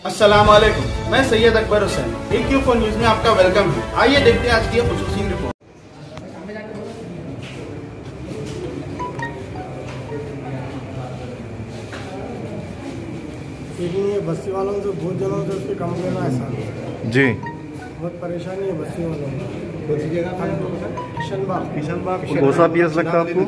अस्सलाम वालेकुम, मैं सैयद अकबर हुसैन। AQ4 न्यूज में आपका वेलकम है। आइए देखते हैं आज की खुसूसी रिपोर्ट। लेकिन ये बस्ती वालों से बहुत जनों से उसके कम लेना है सर जी। बहुत परेशानी है बस्ती वालों को। किशनबाग कौन सा PS लगता है आपको?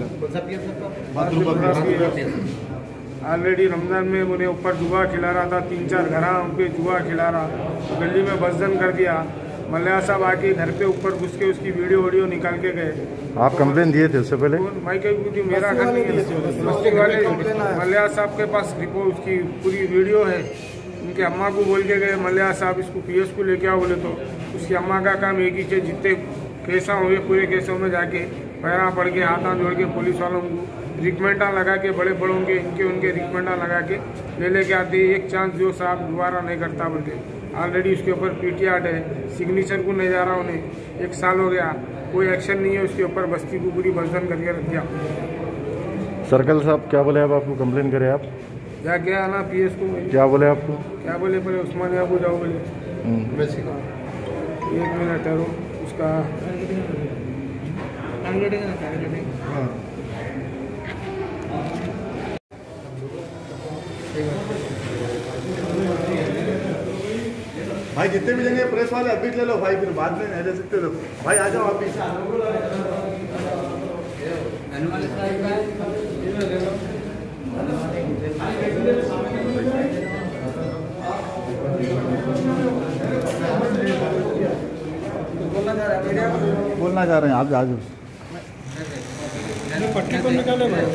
ऑलरेडी रमजान में उन्हें ऊपर जुआ खिला रहा था, 3-4 घर पे जुआ खिला रहा, गली में बसजन कर दिया। मल्लिया साहब आके घर पे ऊपर घुस के उसकी वीडियो निकाल के गए। आप कंप्लेन दिए थे उससे पहले? भाई कहीं मेरा घर नहीं है, बस्ती वाले मल्लिया साहब के पास रिपोर्ट उसकी पूरी वीडियो है। उनके अम्मा को बोल के गए मल्लिया साहब इसको PS को लेके आओ, बोले तो उसकी अम्मा का काम एक ही है, जितने केसा हुए पूरे केसों में जाके पैरा पड़ के हाथ जोड़ के पुलिस वालों को रिकमेंडा लगा के बड़े बड़ों के इनके उनके रिकमेंडा लगा के लेके आते। एक चांस जो साहब दोबारा नहीं करता बोल के ऑलरेडी उसके ऊपर PT आर्ट है, सिग्नेचर को नहीं जा रहा उन्हें 1 साल हो गया, कोई एक्शन नहीं है उसके ऊपर। बस्ती को पूरी बसदन करके रख दिया। सर्कल साहब क्या बोले? अब आपको कंप्लेन करे आप? जा गया ना PS को, क्या बोले आपको? क्या बोले? पहले उस्मानिया को जाओ बोले। 1 मिनट ठहरो, उसका भाई जितने भी जगह प्रेस वाले अभी ले लो भाई, फिर बाद में नहीं ले सकते लोग। भाई आ जाओ आप भी। बोलना चाह रहे हैं आप आज पट्टी को निकाले भाई।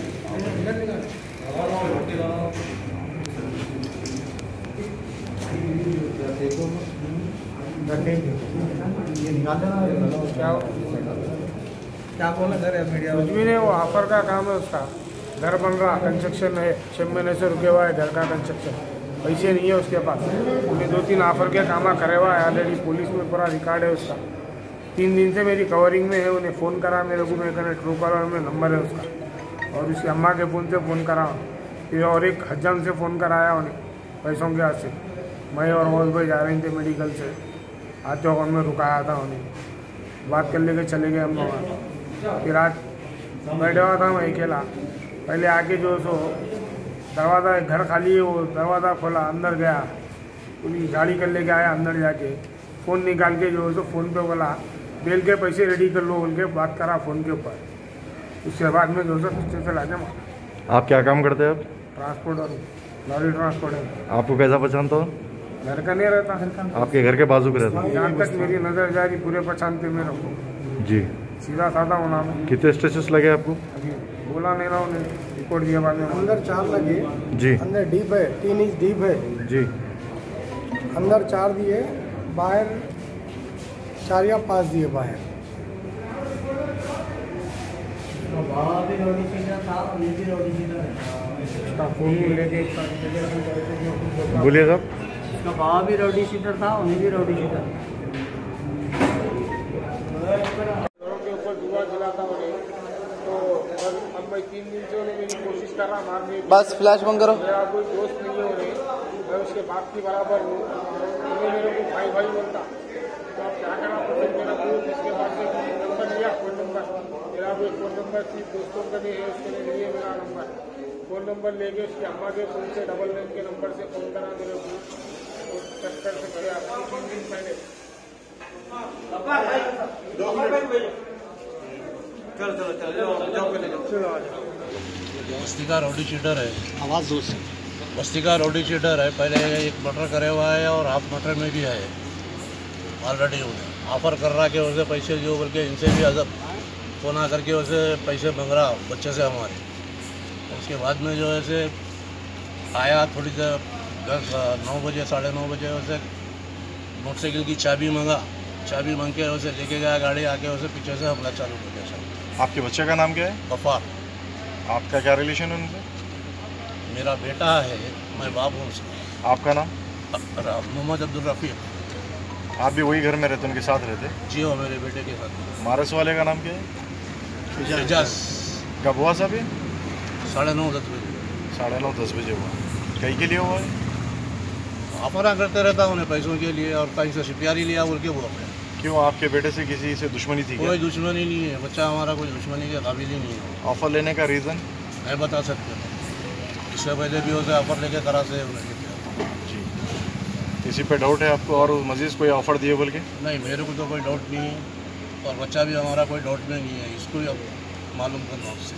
क्या बोला सर मीडिया? कुछ भी नहीं, वो ऑफर का काम है उसका। घर बन रहा, कंस्ट्रक्शन है, 6 महीने से रुके हुआ है घर का कंस्ट्रक्शन, पैसे नहीं है उसके पास। उन्हें 2-3 ऑफर के काम करे हुआ है, ऑलरेडी पुलिस में पूरा रिकॉर्ड है उसका। 3 दिन से मेरी कवरिंग में है। उन्हें फ़ोन करा मेरे को, मेरे कहने ट्रू कॉलर में नंबर है उसका, और उसकी अम्मा के फ़ोन से फ़ोन करा, फिर और एक हज्जाम से फ़ोन कराया उन्हें पैसों के हाथ से। मैं और मौज भाई जा रहे थे मेडिकल से, आते वक्त में रुकाया था उन्हें, बात कर लेके चले गए हम लोग। फिर आज बैठा हुआ था मैं अकेला, पहले आके जो सो दरवाज़ा, घर खाली है, वो दरवाज़ा खोला, अंदर गया, पुलिस गाड़ी कर लेके आया। अंदर जाके फ़ोन निकाल के जो सो फ़ोन पे बोला बेल के पैसे रेडी कर लो बोल के बात करा फ़ोन के ऊपर। उसके बाद में जो सो पिछले से लाके आप क्या काम करते हैं? आप ट्रांसपोर्टर, लॉरी ट्रांसपोर्टर। आपको कैसा पहचानता हो? घर का नहीं रहता, आपके घर के बाजू पे रहता? यहाँ तक मेरी नज़र जा रही पूरे पहचानते मेरे को, जी। सीधा साधा होना। कितने स्टेचस लगे आपको? अभी बोला नहीं रहा, उन्हें रिपोर्ट दिया बाद में। अंदर 4 लगे जी। अंदर डीप है, 3 इंच डीप है जी। अंदर 4 दिए, बाहर 4 या 5 दिए बाहर। उसका फ़ोन लेके बोलिए साहब। उसका बाबा भी राउडी शीटर था, उन्हें भी राउडी शीटर। घरों के ऊपर जुआ खिलाता उन्हें, तो अब मैं 3 दिन से उन्हें मेरी कोशिश कर रहा मारने की। बस फ्लैश बंद करो। मेरा कोई दोस्त नहीं है उन्हें, मैं उसके बाप की बराबर हूँ। उन्हें मेरे को भाई भाई बोलता, तो आप क्या करना पसंद मेरा दोस्त। इसके बाद से नंबर लिया, फ़ोन नंबर मेरा कोई फ़ोन नंबर थी दोस्तों का नहीं है, उसके लिए मेरा नंबर फ़ोन नंबर लेके उसकी अम्मा के फ़ोन से 99 के नंबर से फ़ोन करा मेरे को, तो चेक कर सकते हैं आप। 3 दिन पहले बस्ती का राउडी शीटर है, आवाज़ दो से। बस्ती का राउडी शीटर है, पहले एक मर्डर करे हुआ है और हाफ मर्डर में भी है ऑलरेडी। उन्हें ऑफर कर रहा कि उसे पैसे जो बोल के इनसे भी अजब फ़ोन आ करके उसे पैसे मांग रहा बच्चे से हमारे। उसके बाद में जो है से आया थोड़ी देर 9 बजे 9:30 बजे उसे मोटरसाइकिल की चाबी मांगा, चाबी मांग के उसे लेके गया गाड़ी, आके उसे पीछे से हमला चालू कर दिया। आपके बच्चे का नाम क्या है? गफ्फार। आपका क्या रिलेशन है उनसे? मेरा बेटा है, मैं बाप हूँ उसका। आपका नाम? मोहम्मद अब्दुल रफ़ीक। आप भी वही घर में रहते, उनके साथ रहते? जी हो, मेरे बेटे के साथ। मारस वाले का नाम क्या है? एजाज। कब हुआ साहब ये? 9:30-10 बजे। 9:30-10 बजे हुआ। कहीं के लिए हुआ है? ऑफर करते रहता उन्हें पैसों के लिए और कहीं से सिपियारी लिया बोल के बोल रहे हैं। क्यों आपके बेटे से किसी से दुश्मनी थी क्या? कोई दुश्मनी नहीं है, बच्चा हमारा कोई दुश्मनी के काबिल ही नहीं है। ऑफर लेने का रीज़न? नहीं बता सकते, इससे पहले भी उसे ऑफर लेके करा से जी, किसी पे डाउट है आपको और मजीद कोई ऑफर दिए बोल के? नहीं, मेरे को तो कोई डाउट नहीं है और बच्चा भी हमारा कोई डाउट में नहीं है, इसको ही अब मालूम करना आपसे।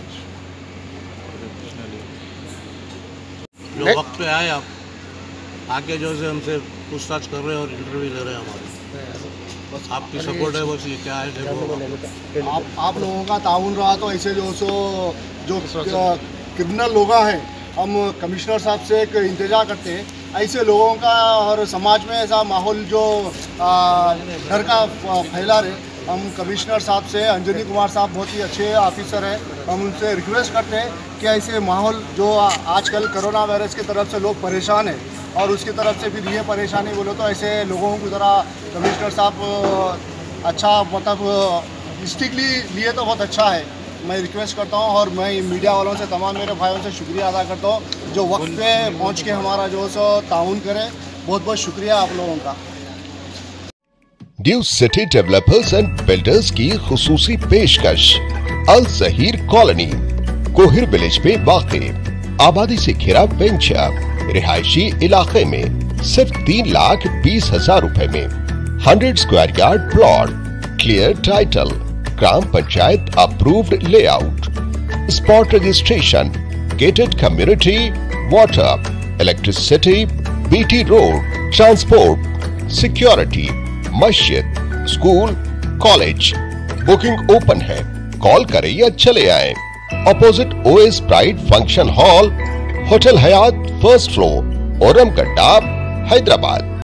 जो वक्त पे आए आप आके जो से हमसे पूछताछ कर रहे हैं और इंटरव्यू ले रहे हैं हमारे, बस आपकी सपोर्ट है, बस ये क्या है देखो। आप लोगों का ताउन रहा तो ऐसे जो क्रिमिनल लोग हैं, हम कमिश्नर साहब से एक इंतजार करते हैं ऐसे लोगों का और समाज में ऐसा माहौल जो डर का फैला रहे। हम कमिश्नर साहब से, अंजनी कुमार साहब बहुत ही अच्छे ऑफिसर हैं, हम उनसे रिक्वेस्ट करते हैं कि ऐसे माहौल जो आजकल कोरोना वायरस की तरफ से लोग परेशान हैं और उसकी तरफ से फिर ये परेशानी बोलो तो ऐसे लोगों की तरह कमिश्नर साहब अच्छा मतलब स्ट्रिक्टली लिए तो बहुत अच्छा है। मैं रिक्वेस्ट करता हूं और मैं मीडिया वालों से, तमाम मेरे भाइयों से शुक्रिया अदा करता हूं जो वक्त पे पहुंच के हमारा जो सो ताउन करें। बहुत बहुत शुक्रिया आप लोगों का। New city developers and builders की खुसूसी पेशकश अल जहीर कॉलोनी कोहिर विलेज में वाक़ आबादी से घिरा वेंचर रिहायशी इलाके में सिर्फ 3,20,000 रुपए में 100 square yard plot, clear title, ग्राम panchayat approved layout, spot registration, gated community, water, electricity, BT road, transport, security, मस्जिद, स्कूल, कॉलेज। बुकिंग ओपन है, कॉल करें या चले आए। Opposite OS pride function hall, hotel Hayat, first floor, Ormagadda, Hyderabad.